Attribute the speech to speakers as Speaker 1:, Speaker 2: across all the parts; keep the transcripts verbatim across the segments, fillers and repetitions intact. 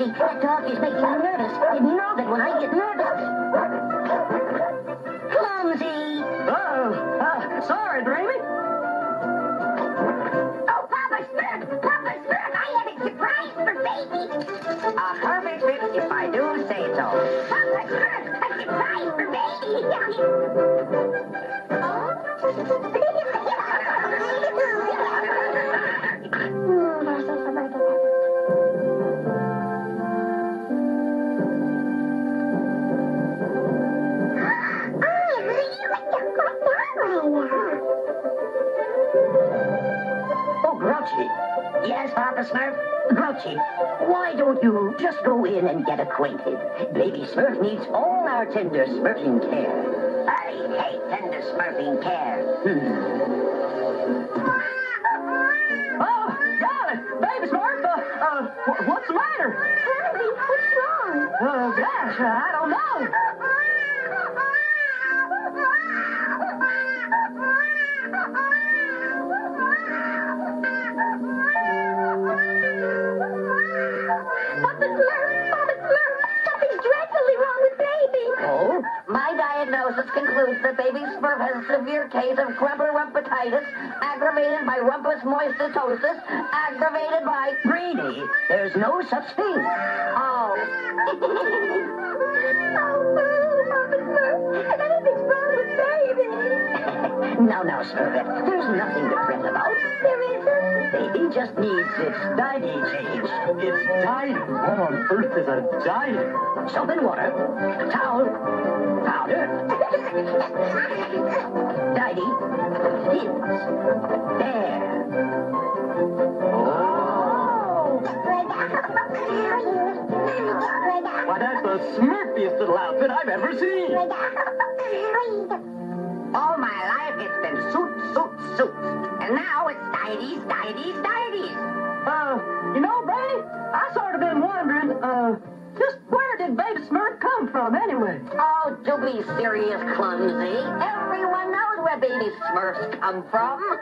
Speaker 1: Clumsy, that dog is making me nervous. And you know that when I get nervous... Clumsy!
Speaker 2: Uh-oh. Uh, sorry, Dreamy.
Speaker 1: Oh, Papa Smurf! Papa Smurf, I have a surprise for baby!
Speaker 3: A perfect fit if I do say so.
Speaker 1: Papa Smurf, a surprise for
Speaker 3: Oh, Grouchy. Yes, Papa Smurf?
Speaker 1: Grouchy, why don't you just go in and get acquainted? Baby Smurf needs all our tender smurfing care.
Speaker 3: I hate tender smurfing care.
Speaker 2: Oh, golly, Baby Smurf, uh, uh, wh- what's the matter?
Speaker 1: Herbie, what's wrong?
Speaker 2: Oh, gosh, I don't know.
Speaker 1: Papa Smurf, Papa Smurf, something's dreadfully wrong with baby.
Speaker 3: Oh? My diagnosis concludes that Baby Smurf has a severe case of grumper-rumpatitis, aggravated by rumpus moistotosis, aggravated by...
Speaker 1: Greedy, there's no such thing.
Speaker 3: Oh.
Speaker 1: Oh, boo, Papa Smurf, anything's wrong with baby.
Speaker 3: Now, now, Smurfette, there's nothing to fret about.
Speaker 1: There isn't.
Speaker 3: Baby just needs its diety change.
Speaker 2: It's dying. What on earth is a dying?
Speaker 3: Soap and water, towel, powder, diety, pins. There.
Speaker 1: Oh.
Speaker 2: Why, that's the smurfiest little outfit I've ever seen.
Speaker 3: All my life it's been suits, suits, suits. And now it's dities, dities, dities.
Speaker 2: Uh, you know, Brady, I sort of been wondering, uh, just where did Baby Smurf come from anyway?
Speaker 3: Oh, do be serious, Clumsy. Everyone knows where Baby Smurfs come from.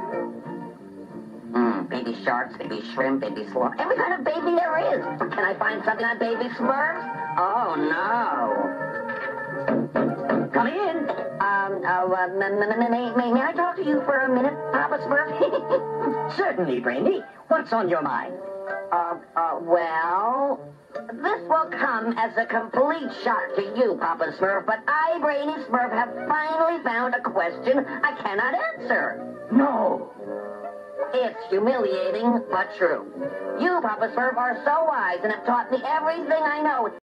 Speaker 3: Mm, baby sharks, baby shrimp, baby sloth. Every kind of baby there is. Can I find something on Baby Smurfs? Oh, no.
Speaker 1: Come in.
Speaker 3: Um, uh, uh, may, may, may, may I talk to you for a minute, Papa Smurf?
Speaker 1: Certainly, Brainy. What's on your mind?
Speaker 3: uh, uh, well, this will come as a complete shock to you, Papa Smurf, but I, Brainy Smurf, have finally found a question I cannot answer.
Speaker 1: No.
Speaker 3: It's humiliating, but true. You, Papa Smurf, are so wise and have taught me everything I know.